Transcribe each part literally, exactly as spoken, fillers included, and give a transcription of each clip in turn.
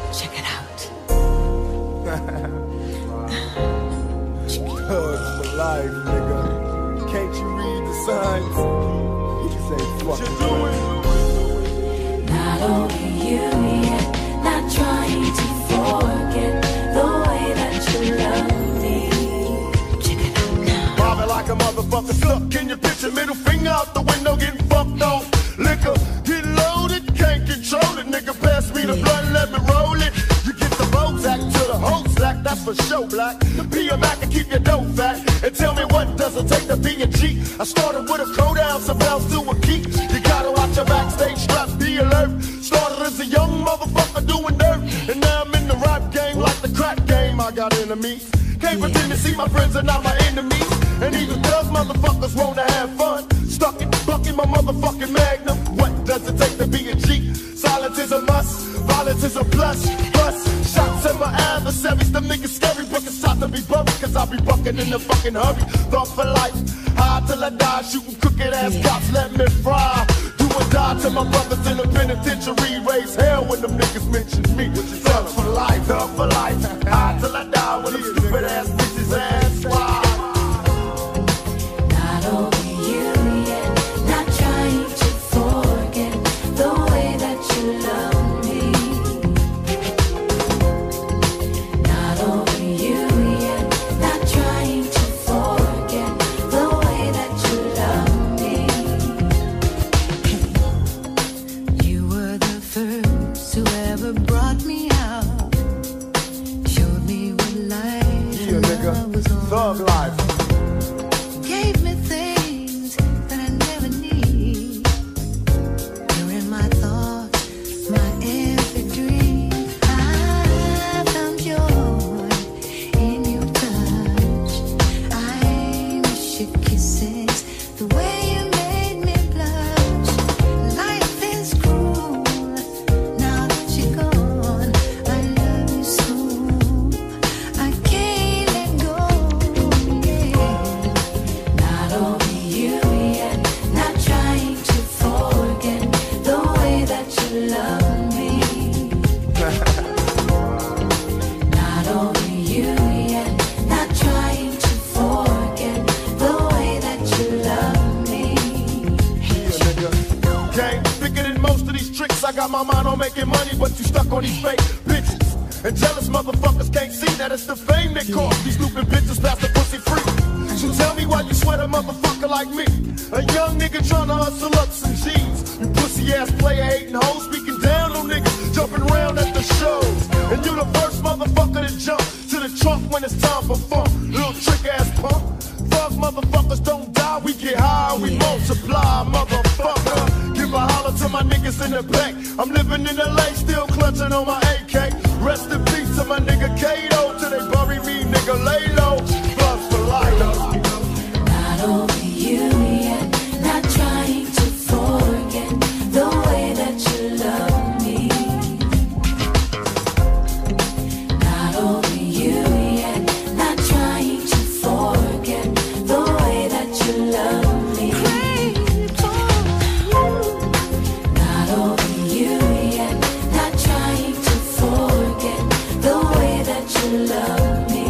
Check it out. Thugs for life, nigga. Can't you read the signs? You say fuck it. Not only you yet, not trying to forget the way that you love me. Check it out now. Bobbing like a motherfucker stuck in your picture. Middle finger out the window, getting fucked off. Liquor, get loaded, can't control it. Nigga, pass me the blunt, let me roll it. You get the Bozak to the whole sack, that's for show, black. Be a Mac and keep your dough fat. And tell me what does it take to be a G? I started with a crow down, some else to a key. You gotta watch your backstage straps, be alert. Started as a young motherfucker doing dirt. And now I'm in the rap game like the crack game. I got enemies. Can't pretend to see my friends are not my enemies. And even thug motherfuckers wanna have fun. Stuck in, bucking my motherfucking magnum. What does it take to be a G? Silence is a must, violence is a plus. Plus, shots at my adversaries, them niggas scary, but it's time to be buried. Cause I'll be bucking in the fucking hurry. Thought for life, high till I die, shooting crooked ass cops, let me fry. Do or die to my brothers in the penitentiary. Raise hell when them niggas mention me. Thug for life, thug for life, high till I die when them stupid ass bitches ass why. Not only you yet, not trying to forget the way that you love me. Not only you yet, not trying to forget the way that you love me. You were the first who ever brought me out, showed me what life Yeah, nigga. was all Thug life. gave me things that I never need. You're in my thoughts, my every dream. I found joy in your touch. I miss your kisses, the way you made me blush. Life is cruel, now that you're gone. I love you so, I can't let go. Yeah. Not only you yet, not trying to forget the way that you love me. Not only you yet, not trying to forget the way that you love me. Yeah, nigga. Game bigger than most of these tricks. I got my mind on making money, but you stuck on these fake bitches. And jealous motherfuckers can't see that it's the fame that cost these stupid bitches past the pussy free. So tell me why you sweat a motherfucker like me, a young nigga tryna hustle up some G's. You pussy ass player hating hoes, speaking down on niggas, jumping around at the shows. And you the first motherfucker to jump to the trunk when it's time for fun. Little trick ass punk. Thug motherfuckers don't die, we get high, we multiply, motherfucker. Give a holler to my niggas in the back. I'm living in L A, still clutching on my A K. Rest in peace to my nigga Kato, till they bury me, nigga lay low. Thugs for life. Not only you yet, not trying to forget the way that you love me. Not only you yet, not trying to forget the way that you love me. Not only you yet, not trying to forget the way that you love me.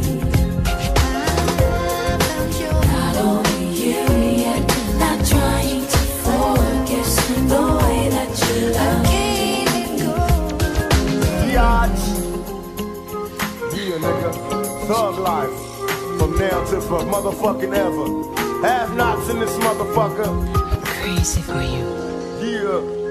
Not only you yet, not trying to forget the way that you love me. Biatch. Yeah, nigga. Thug life. From now to for motherfucking ever. Have nots in this motherfucker. Crazy for you. Yeah.